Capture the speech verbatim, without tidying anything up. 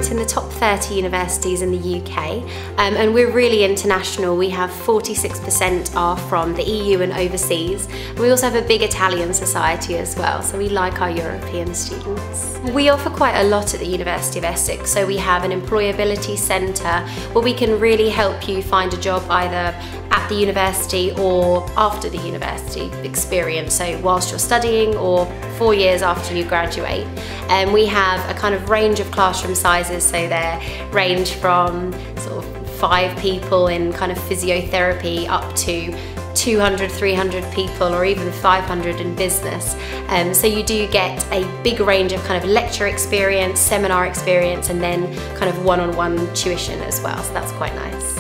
ranked in the top thirty universities in the U K, um, and we're really international. We have forty-six percent are from the E U and overseas. We also have a big Italian society as well, so we like our European students. We offer quite a lot at the University of Essex, so we have an employability centre where we can really help you find a job either at the university or after the university experience, so whilst you're studying or four years after you graduate. And we have a kind of range of classroom sizes, so they range from sort of five people in kind of physiotherapy up to two hundred, three hundred people, or even five hundred in business. Um, so you do get a big range of kind of lecture experience, seminar experience, and then kind of one-on-one tuition as well, so that's quite nice.